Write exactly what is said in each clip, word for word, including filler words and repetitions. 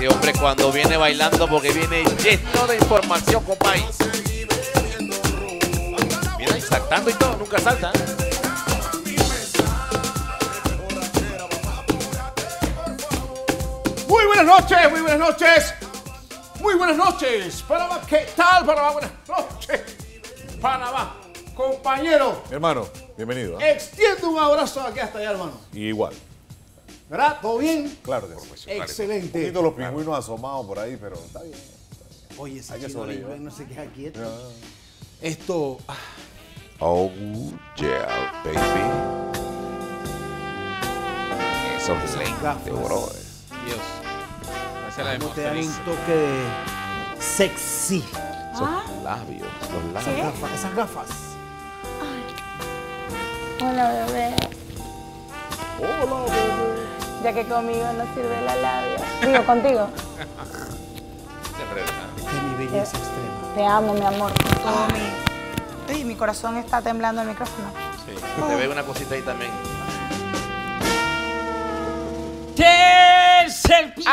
Este hombre cuando viene bailando porque viene lleno de información, compadre. Mira ahí saltando y todo, nunca salta. Muy buenas noches, muy buenas noches. Muy buenas noches. Panamá, ¿qué tal, Panamá? Buenas noches. Panamá, compañero. Hermano, bienvenido. ¿eh? Extiendo un abrazo aquí hasta allá, hermano. Igual. ¿Verdad? ¿Todo bien? Claro que sí. Un Excelente. poquito los pingüinos asomados por ahí, pero está bien. Oye, ese Hay que chino sobrevivir. lingüín no se queda quieto. Ya. Esto... ah, Oh, yeah, baby. Esos lentes, gafas. brother. Dios. Esa es la de no te dan un Monster. toque de sexy. Esos labios, los Esas labios. gafas, esas gafas. Hola, bebé. Hola, bebé. Ya que conmigo no sirve la labia. Digo, contigo. Siempre, ¿verdad? Esta es mi belleza extrema. Te amo, mi amor. Con todo mi... Uy, mi corazón está temblando el micrófono. Sí. Te ve una cosita ahí también. Tercer piso.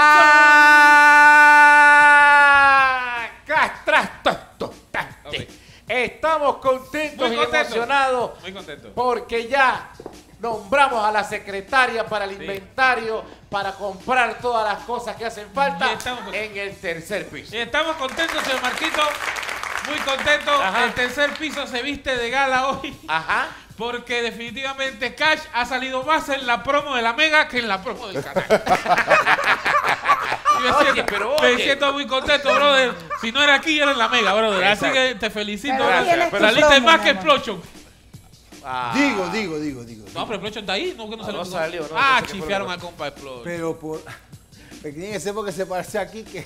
¡Ah! ¡Castrastototaste! Estamos contentos Muy y contento. emocionados Muy contento. porque ya nombramos a la secretaria para el Sí. inventario para comprar todas las cosas que hacen falta Y estamos con- en el tercer piso. Y estamos contentos, señor Marquito. Muy contentos. Ajá. El tercer piso se viste de gala hoy. Ajá. Porque definitivamente Cash ha salido más en la promo de la Mega que en la promo del canal. Y me, Oye, siento, pero me oye. siento muy contento, brother. Si no era aquí, era en la Mega, brother. Así Exacto. que te felicito. Pero Gracias, tienes tu pero Saliste promo, más mi que amor. Explosion. Ah. Digo, digo, digo, digo. No, pero Explosion está ahí. No, que no salió. no salió, no, ah, no sé qué fue chifiaron lo al compa Explosion. Pero por... Pero tiene que ser porque se parece aquí que...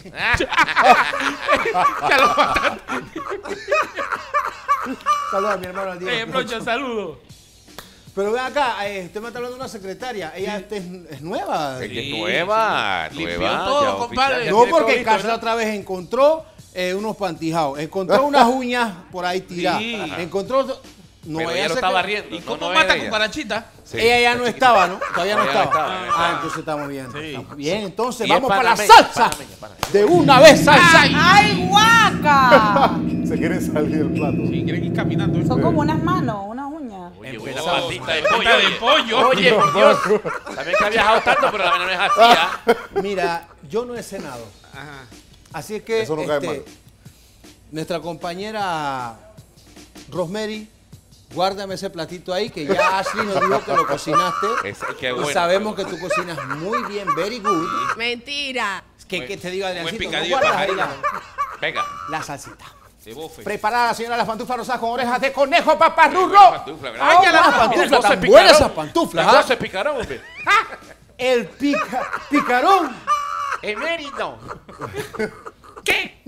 Ya lo mataron. Saludos a mi hermano al día. Eh, Explosion, saludos. Pero ven acá, eh, usted me está hablando de una secretaria. Ella este es, es nueva. Ella es Sí, nueva, sí. Limpió nueva. todo, ya compadre. oficial, ya No tiene porque todo Cash listo, la ¿verdad? otra vez encontró eh, unos pantijados. Encontró unas uñas por ahí tiradas. Sí. Encontró... otro- No, Pero ella ella lo se está quedó- barriendo. ¿Y no, cómo no mata es ella. cucarachita? Sí, Ella ya está no chiquitita. estaba, ¿no? Todavía no Todavía no estaba. estaba, no Ah, estaba. entonces estamos bien. Sí. Estamos bien, entonces Y vamos es para la panameña, salsa. panameña, panameña. De una vez, salsa. ¡Ay, guaca! Se quiere salir del plato. Sí, quieren ir caminando. Son como unas manos, unas uñas. Oye, una Empezamos. patita de Patita pollo. de oye. pollo. Oye, por Dios. También que ha viajado tanto, pero la vaina no es así, ¿ah? Mira, yo no he cenado. Ajá. Así es que Eso no cae mal. nuestra compañera Rosemary, guárdame ese platito ahí, que ya Ashley nos dijo que lo cocinaste. Es- qué y bueno. sabemos que tú cocinas muy bien, very good. Mentira. Que, que te diga, Buen Adriancito, ¿no picadillo de guardas ahí pajarito. la, Venga. la salsita? De bofe. Preparada, señora, las pantuflas rosadas con orejas de conejo, paparrurro. Pantufla, ¿verdad? ¡Ay, ya las Mira, pantuflas, el gozo tan es buenas picarón. esas pantuflas! El ¿ah? gozo es picarón, hombre. El pica, picarón. Emérito. ¿Qué?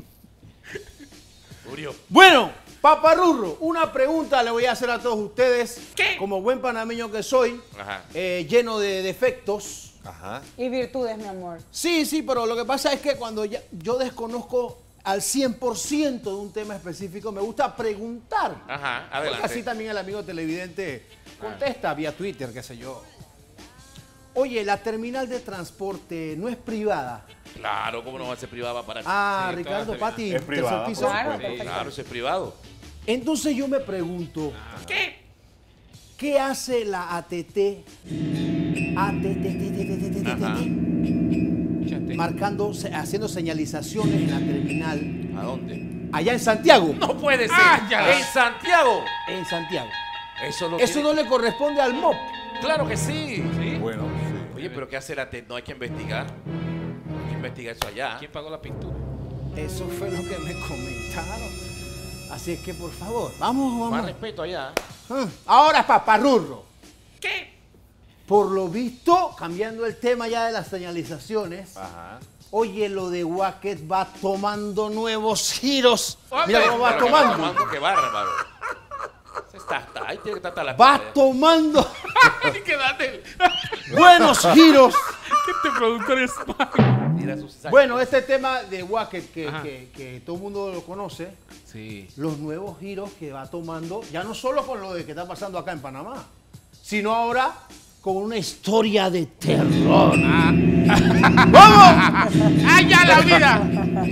Murió. Bueno, paparrurro, una pregunta le voy a hacer a todos ustedes. ¿Qué? Como buen panameño que soy, Ajá. eh, lleno de defectos. Ajá. Y virtudes, mi amor. Sí, sí, pero lo que pasa es que cuando ya- yo desconozco al cien por ciento de un tema específico, me gusta preguntar. Ajá, Porque adelante. así también el amigo televidente contesta vía Twitter, qué sé yo. Oye, la terminal de transporte no es privada. Claro, ¿cómo no va a ser privada para Ah, Sí, Ricardo, toda la Pati, Es tercer privada, piso. por Claro, supuesto. perfecto. Claro, eso es privado. Entonces yo me pregunto, ¿Qué? ¿qué hace la A T T? A T T, T, T, T, T, T, T, Ajá. T, Échate. marcando, se- haciendo señalizaciones en la terminal, ¿A dónde? allá en Santiago. No puede ser. Ah, ya. En Santiago. En Santiago. Eso, lo Eso tiene- no le corresponde al M O P. Claro que sí. ¿Sí? Bueno, sí. Oye, pero ¿qué hace la T? No hay que investigar. Hay que investigar eso allá. ¿Quién pagó la pintura? Eso fue lo que me comentaron. Así es que, por favor, vamos, Más vamos. respeto allá. Ah, Ahora, paparrurro. ¿Qué? Por lo visto, cambiando el tema ya de las señalizaciones, Ajá. oye, lo de Wacket va tomando nuevos giros. Hombre, Mira cómo va Pero que tomando. tomando, qué bárbaro. Está, está, ahí tiene que estar la Va pista, tomando Hay que darle. buenos giros. Que este productor es malo. ya. Mira sus sacos. Bueno, este tema de Wacket que, Ajá. que- que todo el mundo lo conoce, Sí. los nuevos giros que va tomando, ya no solo con lo de que está pasando acá en Panamá, sino ahora con una historia de terror. ¡Vamos! ¡Ay, ya la vida!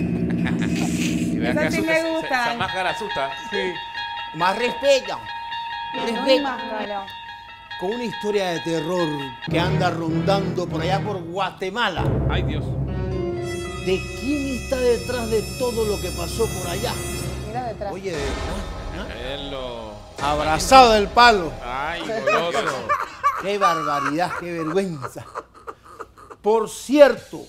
Y vea Esa que sí asusta, me esa- gusta. Esa máscara asusta. Sí. Más respeto. Muy Respeto. máscara. Con una historia de terror que anda rondando por allá por Guatemala. Ay, Dios. ¿De quién está detrás de todo lo que pasó por allá? Mira detrás. Oye, ¿ah? Él lo... Abrazado del palo. Ay, goloso. Qué barbaridad, qué vergüenza. Por cierto,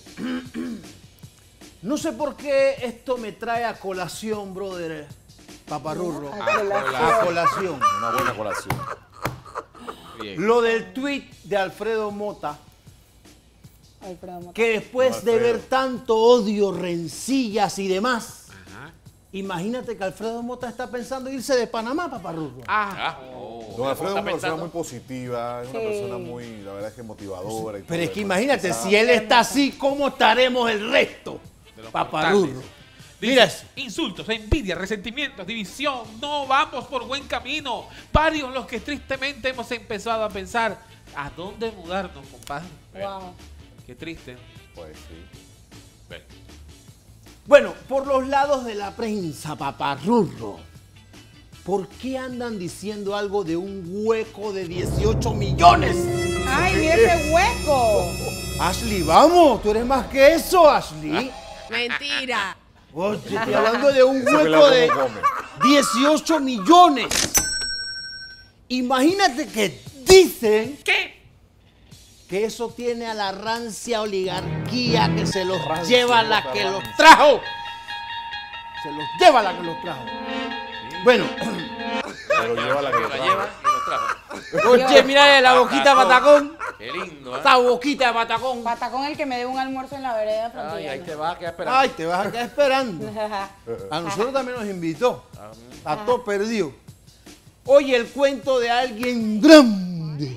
no sé por qué esto me trae a colación, brother Paparrurro. A colación. A colación. Una buena colación. Bien. Lo del tuit de Alfredo Mota, Alfredo Mota. que después de Alfredo. ver tanto odio, rencillas y demás, Ajá. imagínate que Alfredo Mota está pensando irse de Panamá, Paparrurro. Ah. Ah, oh, Don Alfredo es ¿está una persona pensando? muy positiva, es una Sí. persona muy, la verdad es que motivadora. Y todo Pero es que lo demás. imagínate, Quizá- si él está así, ¿cómo estaremos el resto? De los Paparrurro. mortales. Mira Dice, eso. insultos, envidia, resentimientos, división. No vamos por buen camino. Varios los que tristemente hemos empezado a pensar a dónde mudarnos, compadre. Wow. Qué triste. Pues sí. Ven. Bueno, por los lados de la prensa, Paparrurro, ¿por qué andan diciendo algo de un hueco de dieciocho millones? Ay, mira ese hueco. Ashley, vamos, tú eres más que eso, Ashley. Mentira. Oye, estoy hablando de un Ese hueco pelado de como come. dieciocho millones. Imagínate que dicen ¿Qué? que eso tiene a la rancia oligarquía que se los Rancia, lleva la otra que los rancia. trajo. Se los lleva la que los trajo. Bueno, Pero lleva la que La lo trajo. lleva y lo trajo. oye, mira la boquita de patacón. Qué lindo, ¿eh? Esa boquita de patacón. Patacón el que me dé un almuerzo en la vereda Ay, frontera. ahí te vas a quedar esperando. Ay, te vas a quedar esperando. A nosotros también nos invitó. A todo perdido. Oye, el cuento de alguien grande.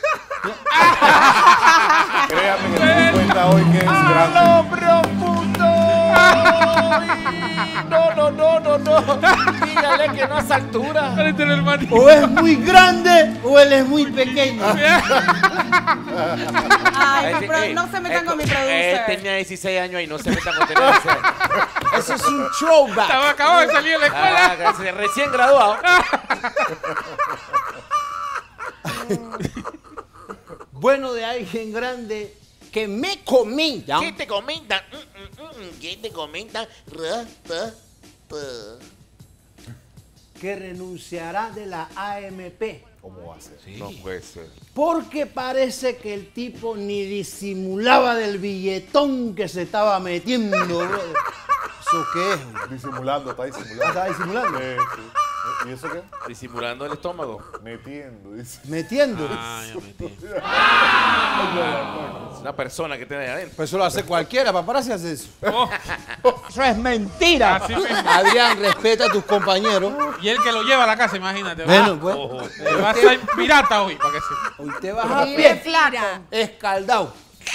Créame que me di cuenta hoy que es grande. ¡No, profundo! No, no, no, no, no. Dígale que no a esa altura. Espérate, el hermanito. O es muy grande o él es muy pequeño. Ay, no, Este- pero eh, no se metan eh, con mi Él producer. tenía dieciséis años y no se metan con tener dieciséis años. Eso es un throwback. Estaba acabado de salir de la escuela. Ah, gracias, recién graduado. Bueno, de alguien grande que me comenta ¿Qué te comentan? Mm, mm, mm, ¿Qué te comentan? Ra, pa, pa. que renunciará de la A M P. ¿Cómo va a ser? No puede ser. Porque parece que el tipo ni disimulaba del billetón que se estaba metiendo, brother. ¿Eso qué es? Disimulando, está Ah, disimulando. ¿estaba disimulando? Sí, sí. ¿Y eso qué? Disimulando el estómago. Metiendo, dice. Metiendo. Ah, ya metí. Es una persona que tiene ahí adentro. Pues eso lo hace cualquiera, paparazzi hace eso. Oh, Eso es mentira. Así mismo. Adrián, respeta a tus compañeros. y él que lo lleva a la casa, imagínate. Bueno, pues. Te vas a ir pirata hoy, para que se... Hoy te vas a Vive pie. flaco. Escaldado.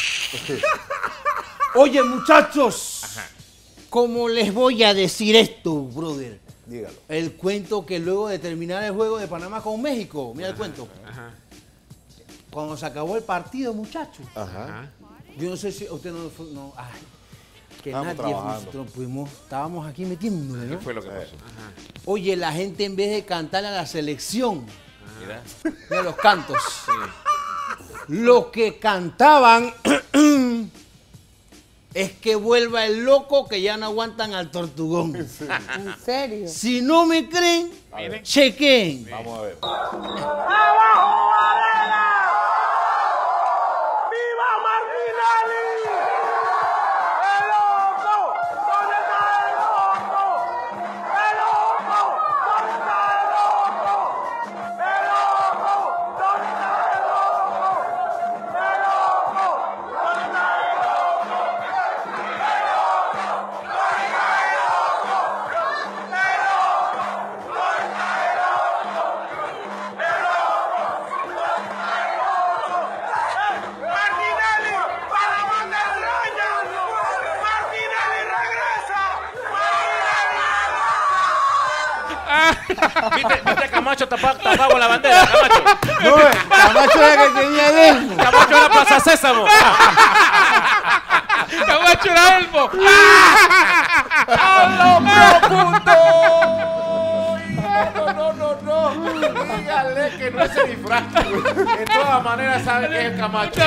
Oye, muchachos. ¿Cómo les voy a decir esto, brother? Dígalo. El cuento que luego de terminar el juego de Panamá con México, mira el cuento. Ajá. Cuando se acabó el partido, muchachos. Ajá. Yo no sé si usted no fue, no, ay, que Estábamos nadie trabajando. nosotros pudimos, estábamos aquí metiéndole, ¿Qué ¿no? fue lo que pasó? Oye, la gente en vez de cantar a la selección, Mira. mira los cantos. Lo que cantaban es que vuelva el loco que ya no aguantan al tortugón. ¿En serio? Si no me creen, Miren. chequen. Vamos a ver. ¿Viste, viste a Camacho tapado, tapado con la bandera, Camacho? No, Camacho era que tenía el elmo. Camacho era pasa sésamo. Camacho era Elmo. ¡A lo profundo! No, no, no, no. Dígale que no es el disfraz. De todas maneras sabe que es el Camacho.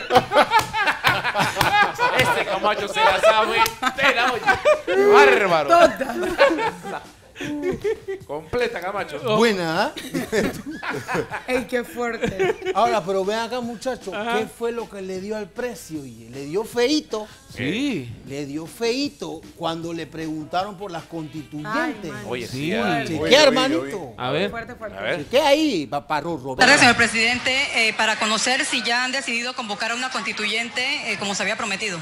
Este Camacho se la sabe entera, oye. Bárbaro. Completa, Camacho. Buena, ¿eh? ¡Ey, qué fuerte! Ahora, pero ven acá, muchachos, ¿qué fue lo que le dio al precio? Oye, le dio feíto. Sí. Le dio feíto cuando le preguntaron por las constituyentes. Ay, Oye, Sí. sí. ah. ¿Qué, Oye, oye, hermanito? oye. A ver. Fuerte, fuerte. A ver. ¿Qué ahí, paparro? Buenas tardes, señor presidente. Eh, para conocer si ya han decidido convocar a una constituyente eh, como se había prometido.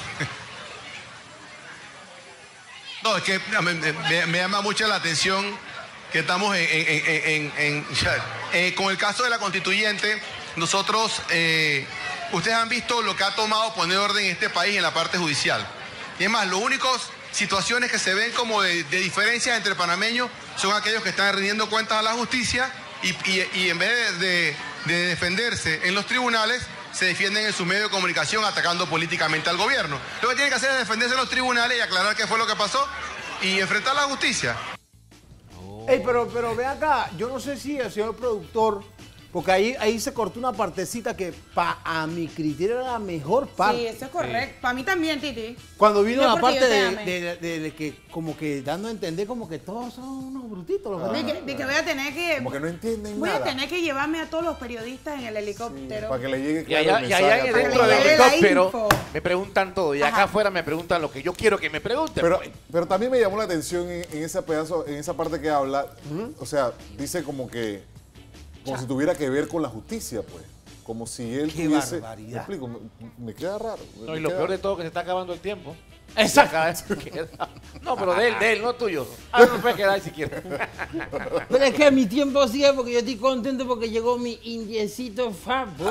No, es que me, me- me llama mucho la atención que estamos en, en- en- en- en- eh, con el caso de la constituyente. Nosotros, eh, ustedes han visto lo que ha tomado poner orden en este país en la parte judicial. Y es más, las únicas situaciones que se ven como de, de diferencias entre panameños son aquellos que están rindiendo cuentas a la justicia y, y- y en vez de, de defenderse en los tribunales, se defienden en su medio de comunicación atacando políticamente al gobierno. Lo que tienen que hacer es defenderse en los tribunales y aclarar qué fue lo que pasó y enfrentar la justicia. Ey, pero, pero ve acá, yo no sé si el señor productor, porque ahí, ahí se cortó una partecita que pa, a mi criterio era la mejor parte. Sí, eso es correcto. Para mí también, Titi. Cuando vino No la porque parte yo te de, ame. de- de- de que como que dando a entender como que todos son unos brutitos los De demás. que, de que voy a tener que. Como que no entienden Voy nada. a tener que llevarme a todos los periodistas en el helicóptero. Para que le llegue Y claro allá, el y allá mensaje a dentro todos. del Para que le dé la helicóptero info. me preguntan todo. Y acá Ajá. afuera me preguntan lo que yo quiero que me pregunten. Pero, pues. pero también me llamó la atención en, en ese pedazo, en esa parte que habla, o sea, dice como que, como si tuviera que ver con la justicia, pues. Como si él Qué tuviese. barbaridad. Me explico, me, me queda raro. No, me y lo queda- peor de todo es que se está acabando el tiempo. Exacto. Cada vez queda- No, pero de él, de él, no tuyo. Ah, no puedes quedar si quieres. Pero es que mi tiempo sigue porque yo estoy contento porque llegó mi indiecito favorito.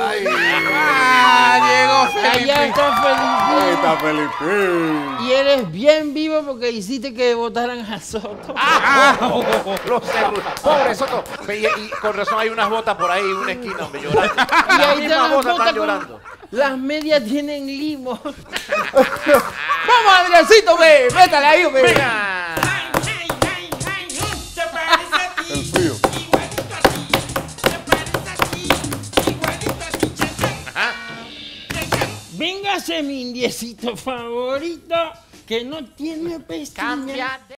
Ah, llegó Allá está Felipe. Ahí está Felipe. Y eres bien vivo porque hiciste que votaran a Soto. Los cerros. Pobre Soto. Y, y con razón hay unas botas por ahí en una esquina, hombre, llorando. Y Las ahí mismas están las botas botas están con- llorando. Las medias tienen limo. Vamos, Adriancito, ve. Métale ahí, ve. Venga. El frío. Véngase mi indiecito favorito que no tiene pestañas.